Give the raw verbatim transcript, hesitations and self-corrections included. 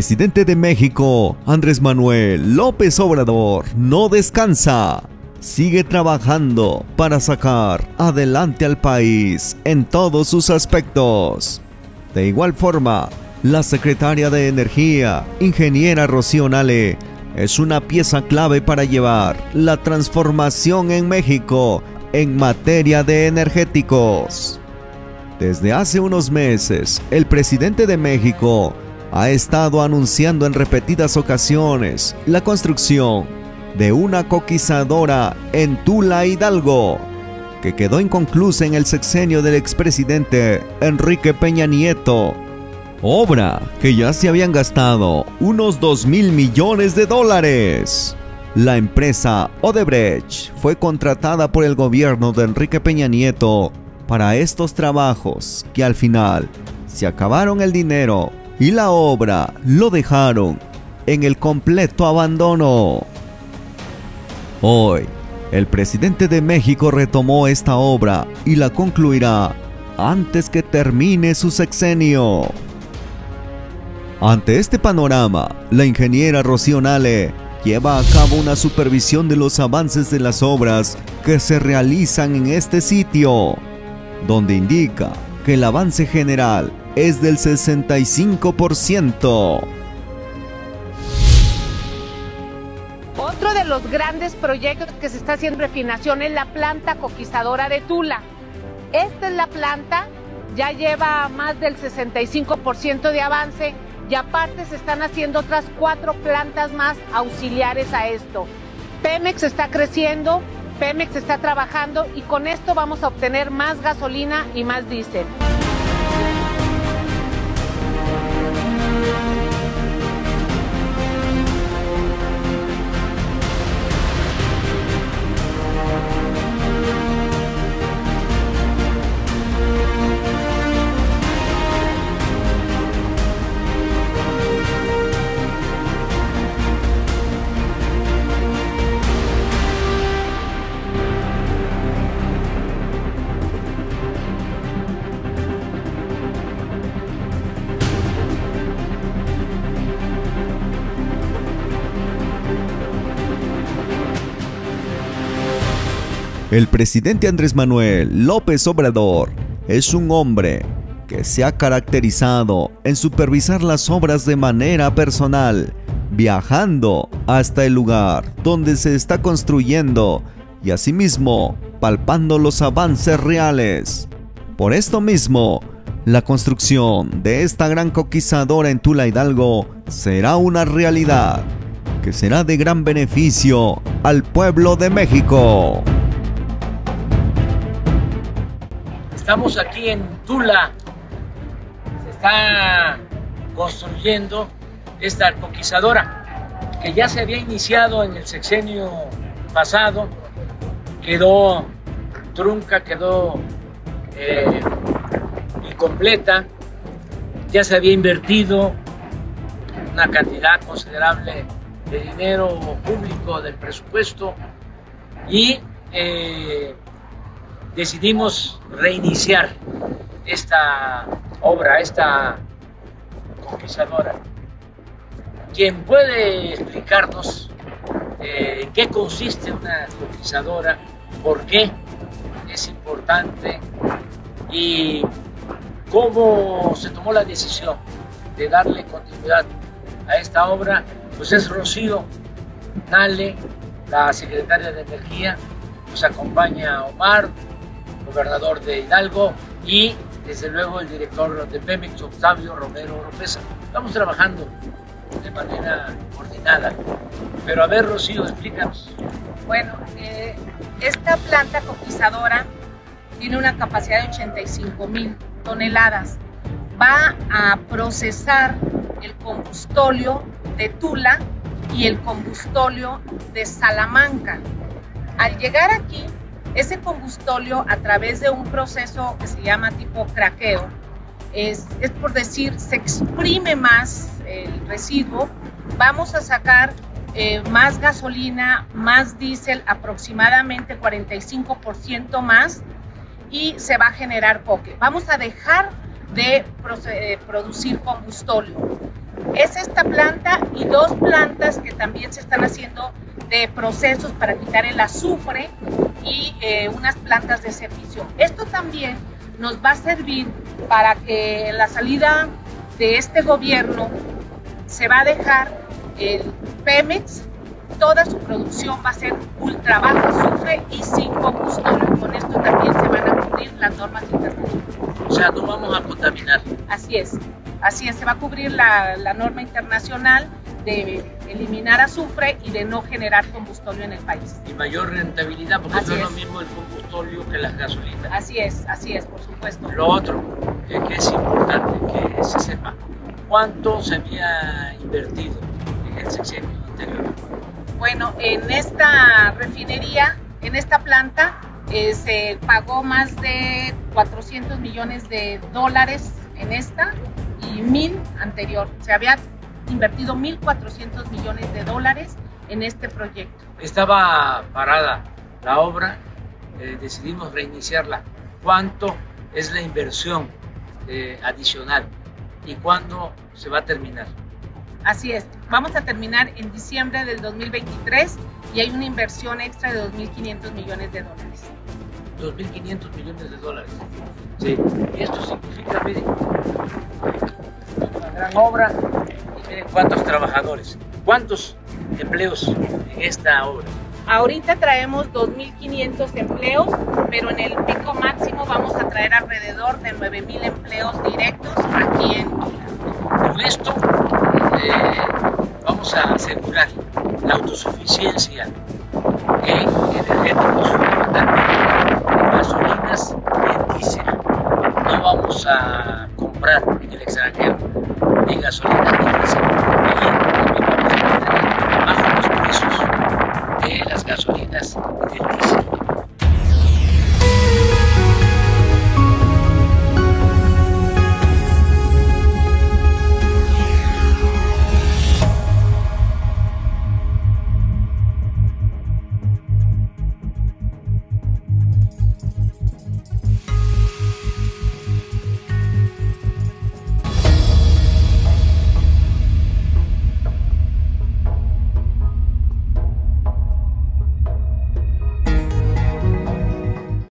presidente de México, Andrés Manuel López Obrador, no descansa. Sigue trabajando para sacar adelante al país en todos sus aspectos. De igual forma, la secretaria de Energía, ingeniera Rocío Nale, es una pieza clave para llevar la transformación en México en materia de energéticos. Desde hace unos meses, el presidente de México ha estado anunciando en repetidas ocasiones la construcción de una coquizadora en Tula, Hidalgo, que quedó inconclusa en el sexenio del expresidente Enrique Peña Nieto, obra que ya se habían gastado unos dos mil millones de dólares. La empresa Odebrecht fue contratada por el gobierno de Enrique Peña Nieto para estos trabajos, que al final se acabaron el dinero y la obra lo dejaron en el completo abandono. Hoy, el presidente de México retomó esta obra y la concluirá antes que termine su sexenio. Ante este panorama, la ingeniera Rocío Nale lleva a cabo una supervisión de los avances de las obras que se realizan en este sitio, donde indica que el avance general es del sesenta y cinco por ciento. Otro de los grandes proyectos que se está haciendo en refinación es la planta coquizadora de Tula. Esta es la planta, ya lleva más del sesenta y cinco por ciento de avance y aparte se están haciendo otras cuatro plantas más auxiliares a esto. Pemex está creciendo, Pemex está trabajando y con esto vamos a obtener más gasolina y más diésel. El presidente Andrés Manuel López Obrador es un hombre que se ha caracterizado en supervisar las obras de manera personal, viajando hasta el lugar donde se está construyendo y asimismo palpando los avances reales. Por esto mismo, la construcción de esta gran coquizadora en Tula, Hidalgo, será una realidad que será de gran beneficio al pueblo de México. Estamos aquí en Tula, se está construyendo esta coquizadora que ya se había iniciado en el sexenio pasado, quedó trunca, quedó eh, incompleta, ya se había invertido una cantidad considerable de dinero público del presupuesto y eh, decidimos reiniciar esta obra, esta coquizadora. ¿Quién puede explicarnos eh, en qué consiste una coquizadora, por qué es importante y cómo se tomó la decisión de darle continuidad a esta obra? Pues es Rocío Nale, la secretaria de Energía, nos acompaña Omar, gobernador de Hidalgo, y desde luego el director de Pemex, Octavio Romero Oropeza. Estamos trabajando de manera coordinada. Pero a ver, Rocío, explícanos. Bueno, eh, esta planta coquizadora tiene una capacidad de ochenta y cinco mil toneladas. Va a procesar el combustóleo de Tula y el combustóleo de Salamanca. Al llegar aquí, ese combustóleo, a través de un proceso que se llama tipo craqueo, es, es por decir, se exprime más el residuo, vamos a sacar eh, más gasolina, más diésel, aproximadamente cuarenta y cinco por ciento más, y se va a generar coque. Vamos a dejar de producir combustóleo. Es esta planta y dos plantas que también se están haciendo de procesos para quitar el azufre y eh, unas plantas de servicio. Esto también nos va a servir para que la salida de este gobierno se va a dejar el Pemex, toda su producción va a ser ultra bajo azufre y sin combustible. Con esto también se van a cumplir las normas internacionales. O sea, no vamos a contaminar. Así es, así es, se va a cubrir la, la norma internacional de eliminar azufre y de no generar combustóleo en el país. Y mayor rentabilidad, porque Así no es es. lo mismo el combustóleo que las gasolinas. Así es, así es, por supuesto. Lo otro, eh, que es importante que se sepa, ¿cuánto se había invertido en el sexenio anterior? Bueno, en esta refinería, en esta planta, eh, se pagó más de cuatrocientos millones de dólares en esta y mil anterior. Se había invertido mil cuatrocientos millones de dólares en este proyecto. Estaba parada la obra, eh, decidimos reiniciarla. ¿Cuánto es la inversión eh, adicional y cuándo se va a terminar? Así es, vamos a terminar en diciembre del dos mil veintitrés y hay una inversión extra de dos mil quinientos millones de dólares. dos mil quinientos millones de dólares. Sí, y esto significa, miren, una gran obra y miren cuántos trabajadores, cuántos empleos en esta obra. Ahorita traemos dos mil quinientos empleos, pero en el pico máximo vamos a traer alrededor de nueve mil empleos directos aquí en Tula. Con esto eh, vamos a asegurar la autosuficiencia en energéticos, fundamentalmente en gasolinas y en diésel. No vamos a comprar en el extranjero ni gasolina ni diésel. Y también vamos a mantener bajo los precios de las gasolinas y del diésel.